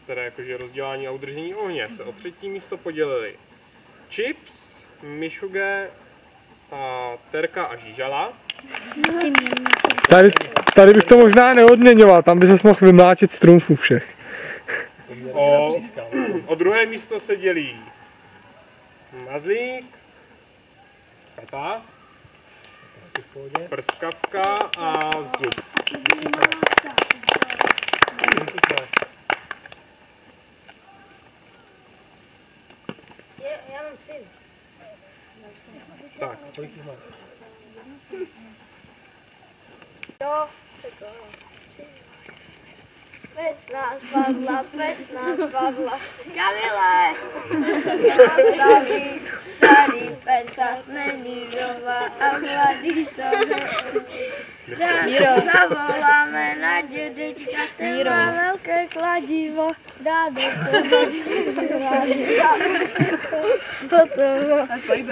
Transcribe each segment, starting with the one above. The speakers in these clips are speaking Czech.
teda jakože rozdělání a udržení ohně, se o 3. místo podělili Chips, Mišuge a Terka a Žížala. Tady bych to možná neodměňoval, tam by se mohl vymláčit z trumfů všech. O 2. místo se dělí Mazlík, Pepa, Prskavka a Zub. Já mám 3. Tak. Jo, pec nás padla, Kamile, staví, starý pecas není doma a mladý to Míro, zavoláme na dědečka, ten má velké kladivo, dá do toho.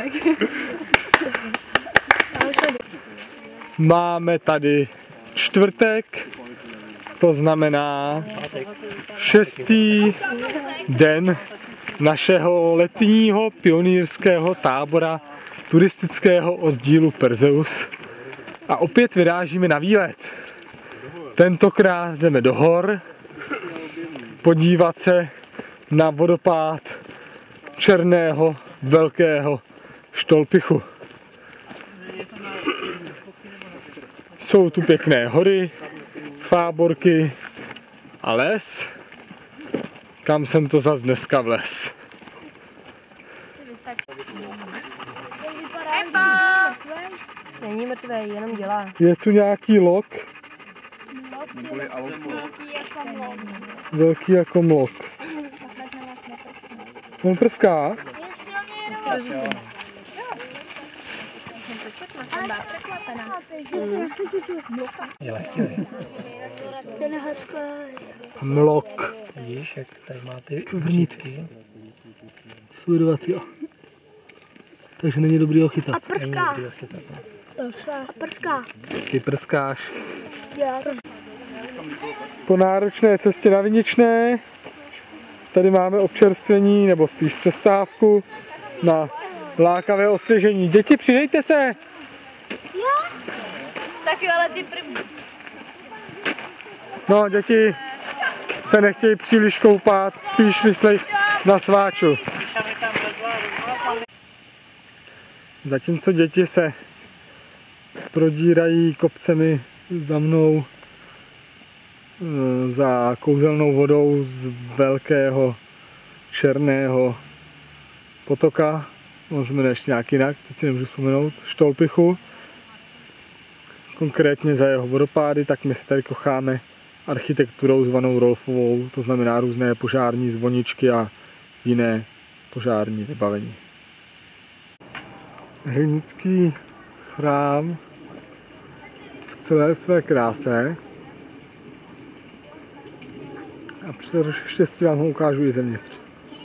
Máme tady čtvrtek, to znamená 6. den našeho letního pionýrského tábora turistického oddílu Perseus. A opět vyrážíme na výlet. Tentokrát jdeme do hor, podívat se na vodopád Černého velkého Štolpichu. Jsou tu pěkné hory, fáborky a les. Kam jsem to zas dneska vlez? Není mrtvý, jenom dělá. Je tu nějaký lok? Velký jako mlok. On prská? Mlok. Vidíš, jak tady má ty vnitky. Sledovat, jo. Takže není dobrý ho chytat. A prská. Prská. Ty prskáš. Po náročné cestě na Viničné tady máme občerstvení, nebo spíš přestávku na lákavé osvěžení. Děti, přidejte se! Tak jo, ale ty první. No, děti se nechtějí příliš koupat, spíš myslej na sváču. Zatímco děti se prodírají kopcemi za mnou za kouzelnou vodou z velkého černého potoka, on se jmenuje ještě nějak jinak, teď si nemůžu vzpomenout, Štolpichu, konkrétně za jeho vodopády, tak my se tady kocháme architekturou zvanou Rolfovou, to znamená různé požární zvoničky a jiné požární vybavení. Hejnický chrám v celé své kráse. A při štěstí vám ho ukážu i zevnitř.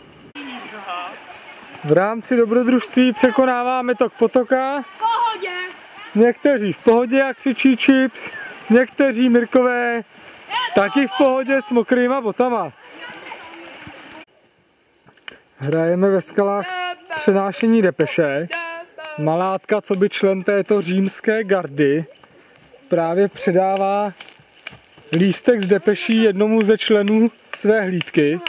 V rámci dobrodružství překonáváme tok potoka. V pohodě. Někteří v pohodě, jak křičí Chips, někteří Mirkové taky v pohodě s mokrýma botama. Hrajeme ve skalách přenášení depeše. Malátka, co by člen této římské gardy, právě předává lístek z depeší jednomu ze členů své hlídky.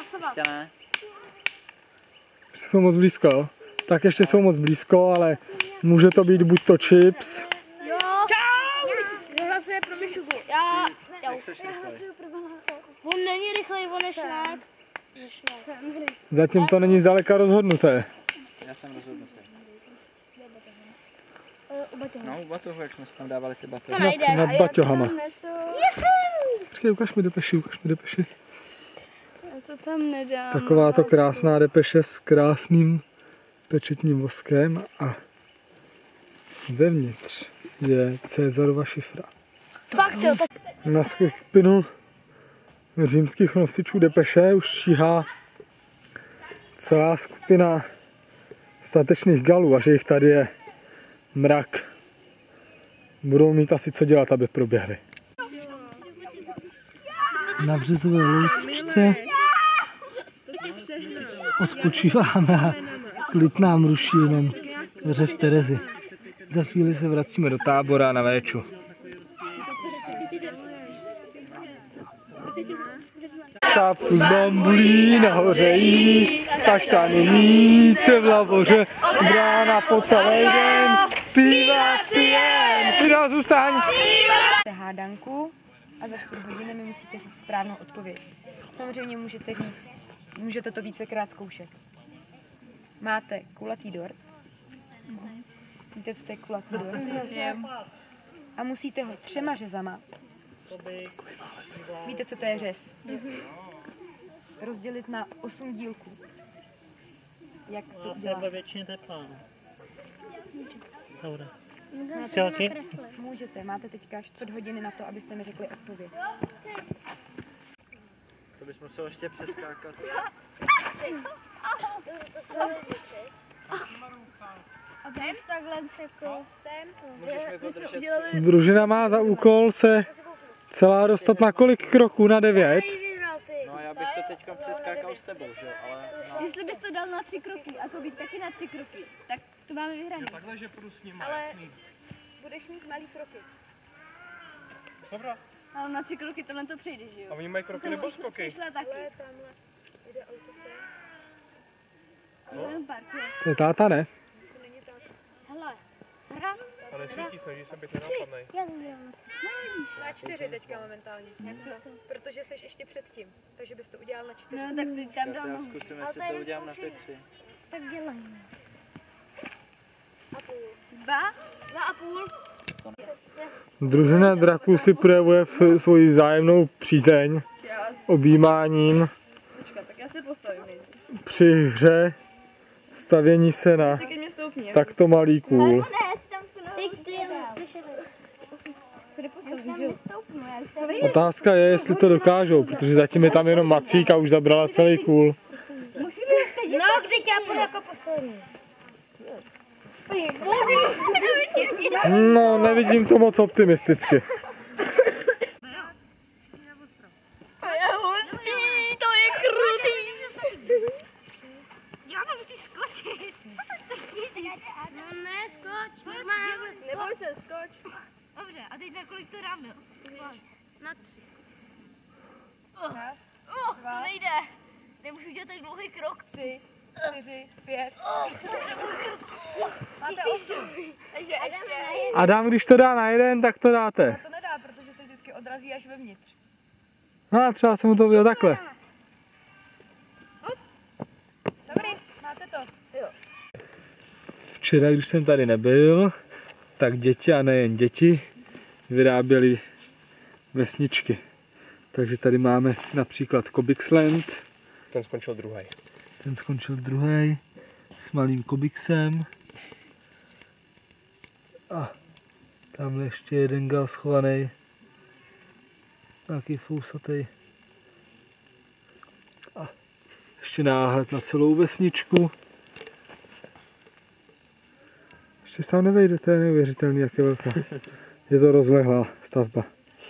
Jsou moc blízko, tak ještě jsou moc blízko, ale může to být buď to Chips. Jo. Čau. Kdo hlasuje pro Mišugu? Já hlasuju pro Banato. On není rychlej, on je šlák. Zatím to není zdaleka rozhodnuté. Já jsem rozhodnutý. No, u batohu, jak jsme si tam dávali ty batohy. Nad baťohama. Počkej, ukaž mi depeši. Já to tam nedám. Takováto krásná depeše s krásným pečetním voskem a vevnitř je Cezarova šifra. Fakt jo, tak... Na skupinu římských nosičů depeše už číhá celá skupina statečných Galů a že jich tady je mrak. Budou mít asi co dělat, aby proběhly. Na březové loučce odpočíváme a klid nám ruší jenom řev Terezy. Za chvíli se vracíme do tábora na véču. Šápku z bambulí, nahoře jíst, kaštany mít se v lavoře, brána po celý den, zpívat si jen. Pidal, zůstaň! Hádanku a za 4 hodiny mi musíte říct správnou odpověď. Samozřejmě můžete to vícekrát zkoušet. Máte kulatý dort. Víte, co to je kulatý dort? A musíte ho 3 řezama. Víte, co to je řez? Rozdělit na 8 dílků. Jak to dělá? Většině teplá. Dobré. Můžete, máte teďka 4 hodiny na to, abyste mi řekli odpověď. To bys musel ještě přeskákat. Družina má za úkol se celá dostat na kolik kroků? Na 9? No a já bych to teďka přeskákal s tebou, že? Ale no. Jestli bys to dal na 3 kroky a to být taky na 3 kroky, tak to máme vyhrané. Takhle, že půjdu s ním. Ale budeš mít malý kroky. Dobrá. Ale na 3 kroky tohle to přejde, že jo? A oni mají kroky nebo skoky? Přišla taky. To je táta, ne? Hele, raz. A nesvítí, snaží se být nenápadnej. Na 4 teďka momentálně. Protože jsi ještě předtím. Takže bys to udělal na 4. No tak teď tam dám Já nohu. zkusím, jestli to udělám na 5-3. Tak dělej. 2,5. Družina draků si projevuje svoji vzájemnou přízeň objímáním Tak já se postavím. při hře stavění se na takto malý kůl. Otázka je, jestli to dokážou, protože zatím je tam jenom Macík a už zabrala celý kůl. No, když já půjdu jako poslední. No, nevidím to moc optimisticky. To je hustý, to je krutý. Já to musím skočit. No ne, skoč, normálně skoč. Neboj se, skoč. Dobře, a teď na kolik to dáme? Na 3 skoč. To nejde. Nemůžu dělat tak dlouhý krok. 3, 4, 5. Máte 8. Takže ještě. Adam, když to dá na jeden, tak to dáte. To nedá, protože se vždycky odrazí až vevnitř. No a třeba jsem mu to viděl takhle. Dobrý, máte to. Včera, když jsem tady nebyl, tak děti a nejen děti vyráběly vesničky. Takže tady máme například Kobixland. Ten skončil druhý. Ten skončil druhý s malým Kobixem. A tamhle ještě jeden gal schovaný. Nějaký fousatý. A ještě náhled na celou vesničku. Ještě se tam nevejde, to je neuvěřitelný, jak je velká. Je to rozlehlá stavba.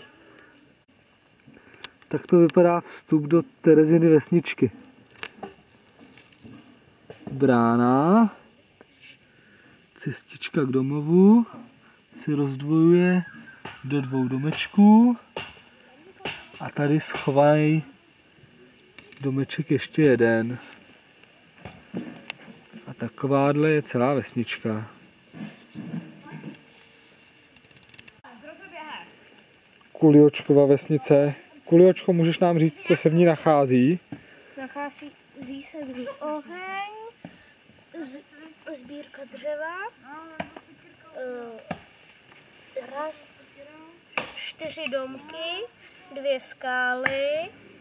Tak to vypadá vstup do Tereziny vesničky. Brána, cestička k domovu se rozdvojuje do 2 domečků a tady schovaný domeček ještě jeden. A takováhle je celá vesnička. Kuliočkova vesnice. Kuliočko, můžeš nám říct, co se v ní nachází? Nachází se v ní oheň, sbírka dřeva, 4 domky, 2 skály,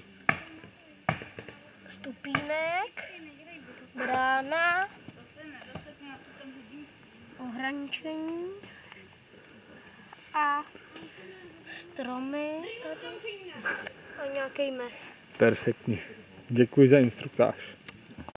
stupínek, brána, ohraničení a stromy tady a nějaký mech. Perfektní. Děkuji za instruktáž.